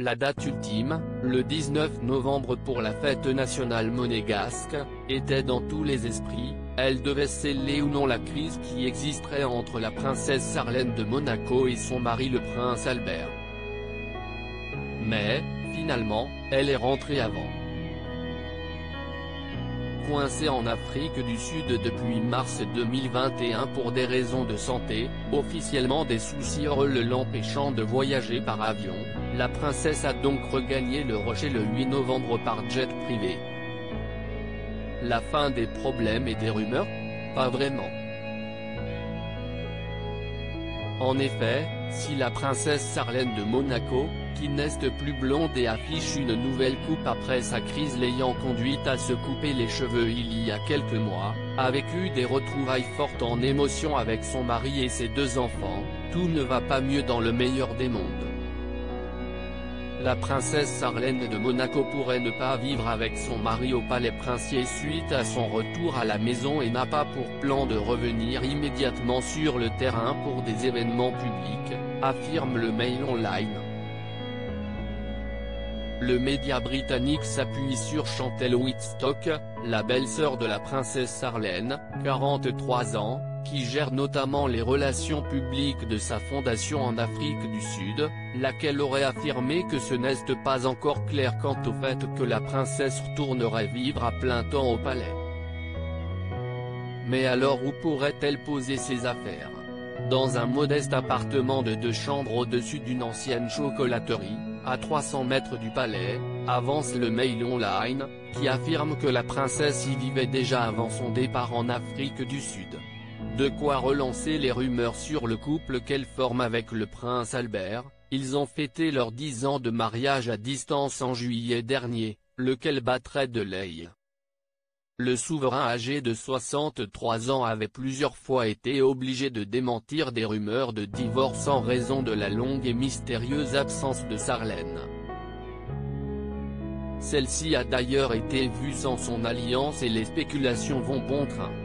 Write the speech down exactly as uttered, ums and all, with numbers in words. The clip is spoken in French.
La date ultime, le dix-neuf novembre pour la fête nationale monégasque, était dans tous les esprits. Elle devait sceller ou non la crise qui existerait entre la princesse Sarlène de Monaco et son mari le prince Albert. Mais, finalement, elle est rentrée avant. Coincée en Afrique du Sud depuis mars deux mille vingt et un pour des raisons de santé, officiellement des soucis le l'empêchant de voyager par avion, la princesse a donc regagné le Rocher le huit novembre par jet privé. La fin des problèmes et des rumeurs? Pas vraiment. En effet, si la princesse Sarlène de Monaco, qui n'est plus blonde et affiche une nouvelle coupe après sa crise l'ayant conduite à se couper les cheveux il y a quelques mois, a vécu des retrouvailles fortes en émotion avec son mari et ses deux enfants, tout ne va pas mieux dans le meilleur des mondes. La princesse Sarlène de Monaco pourrait ne pas vivre avec son mari au palais princier suite à son retour à la maison et n'a pas pour plan de revenir immédiatement sur le terrain pour des événements publics, affirme le Mail Online. Le média britannique s'appuie sur Chantelle Whitstock, la belle-sœur de la princesse Sarlène, quarante-trois ans, qui gère notamment les relations publiques de sa fondation en Afrique du Sud, laquelle aurait affirmé que ce n'est pas encore clair quant au fait que la princesse retournerait vivre à plein temps au palais. Mais alors où pourrait-elle poser ses affaires? Dans un modeste appartement de deux chambres au-dessus d'une ancienne chocolaterie, à trois cents mètres du palais, avance le Mail Online, qui affirme que la princesse y vivait déjà avant son départ en Afrique du Sud. De quoi relancer les rumeurs sur le couple qu'elle forme avec le prince Albert. Ils ont fêté leurs dix ans de mariage à distance en juillet dernier, lequel battrait de l'aile. Le souverain âgé de soixante-trois ans avait plusieurs fois été obligé de démentir des rumeurs de divorce en raison de la longue et mystérieuse absence de Sarlène. Celle-ci a d'ailleurs été vue sans son alliance et les spéculations vont bon train.